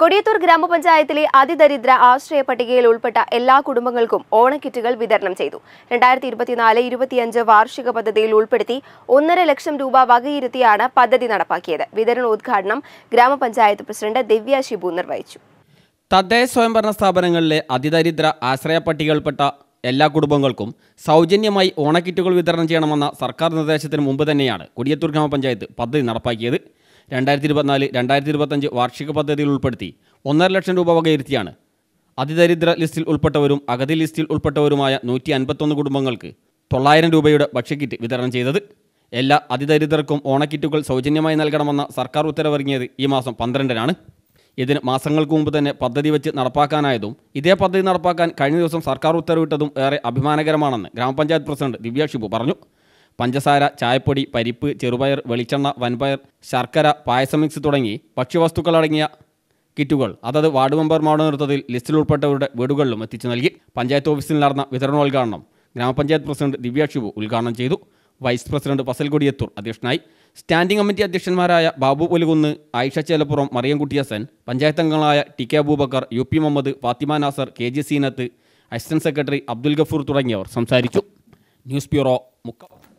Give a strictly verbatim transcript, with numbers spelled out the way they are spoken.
കൊടിയത്തൂർ ഗ്രാമപഞ്ചായത്തിലെ അതിദരിദ്ര ആശ്രയ പട്ടികയിൽ ഉൾപ്പെട്ട എല്ലാ കുടുംബങ്ങൾക്കും ഓണക്കിറ്റുകൾ വിതരണം ചെയ്തു. രണ്ടായിരത്തി ഇരുപത്തിനാല് ഇരുപത്തിയഞ്ച് വാർഷിക പദ്ധതിയിൽ ഉൾപ്പെടുത്തി ഒന്നര ലക്ഷം രൂപ വകയിരുത്തിയാണ് പദ്ധതി നടപ്പാക്കിയത്. വിതരണോദ്ഘാടനം ഗ്രാമപഞ്ചായത്ത് പ്രസിഡന്റ് ദിവ്യ ഷിബു നിർവഹിച്ചു. തദ്ദേശ സ്വയംഭരണ സ്ഥാപനങ്ങളിലെ അതിദരിദ്ര ആശ്രയ പട്ടികയിൽപ്പെട്ട എല്ലാ കുടുംബങ്ങൾക്കും സൗജന്യമായി ഓണക്കിറ്റുകൾ വിതരണം ചെയ്യണമെന്ന സർക്കാർ നിർദ്ദേശത്തിന് മുമ്പ് തന്നെയാണ് കൊടിയത്തൂർ ഗ്രാമപഞ്ചായത്ത് പദ്ധതി നടപ്പാക്കിയത്. രണ്ടായിരത്തി ഇരുപത്തിനാല് രണ്ടായിരത്തി ഇരുപത്തഞ്ച് വാർഷിക പദ്ധതിയിൽ ഉൾപ്പെടുത്തി ഒന്നര ലക്ഷം രൂപ വകയിരുത്തിയാണ് അതിദരിദ്ര ലിസ്റ്റിൽ ഉൾപ്പെട്ടവരും അഗതി ലിസ്റ്റിൽ ഉൾപ്പെട്ടവരുമായ നൂറ്റി അൻപത്തൊന്ന് കുടുംബങ്ങൾക്ക് തൊള്ളായിരം രൂപയുടെ ഭക്ഷ്യക്കിറ്റ് വിതരണം ചെയ്തത്. എല്ലാ അതിദരിദ്രർക്കും ഓണക്കിറ്റുകൾ സൗജന്യമായി നൽകണമെന്ന സർക്കാർ ഉത്തരവിറങ്ങിയത് ഈ മാസം പന്ത്രണ്ടിനാണ്. ഇതിന് മാസങ്ങൾക്ക് മുമ്പ് തന്നെ പദ്ധതി വെച്ച് നടപ്പാക്കാനായതും ഇതേ പദ്ധതി നടപ്പാക്കാൻ കഴിഞ്ഞ ദിവസം സർക്കാർ ഉത്തരവിട്ടതും ഏറെ അഭിമാനകരമാണെന്ന് ഗ്രാമപഞ്ചായത്ത് പ്രസിഡന്റ് ദിവ്യ ഷിബു പറഞ്ഞു. പഞ്ചസാര, ചായപ്പൊടി, പരിപ്പ്, ചെറുപയർ, വെളിച്ചെണ്ണ, വൻപയർ, ശർക്കര, പായസ മിക്സ് തുടങ്ങി ഭക്ഷ്യവസ്തുക്കളടങ്ങിയ കിറ്റുകൾ അതത് വാർഡ് മെമ്പർമാരുടെ നേതൃത്വത്തിൽ ലിസ്റ്റിൽ ഉൾപ്പെട്ടവരുടെ വീടുകളിലും എത്തിച്ചു നൽകി. പഞ്ചായത്ത് ഓഫീസിൽ നടന്ന വിതരണോദ്ഘാടനം ഗ്രാമപഞ്ചായത്ത് പ്രസിഡന്റ് ദിവ്യ ഷിബു ഉദ്ഘാടനം ചെയ്തു. വൈസ് പ്രസിഡന്റ് ഫസൽ കൊടിയത്തൂർ അധ്യക്ഷനായി. സ്റ്റാൻഡിംഗ് കമ്മിറ്റി അധ്യക്ഷന്മാരായ ബാബു പുലുകുന്ന്, ആയിഷ ചേലപ്പുറം, മറിയംകുട്ടി ഹസൻ, പഞ്ചായത്ത് അംഗങ്ങളായ T K Abubakar, U P Muhammad, Fathima Nasar, K G Seenath, assistant secretary Abdul Gafoor തുടങ്ങിയവർ സംസാരിച്ചു. News bureau, Mukkam.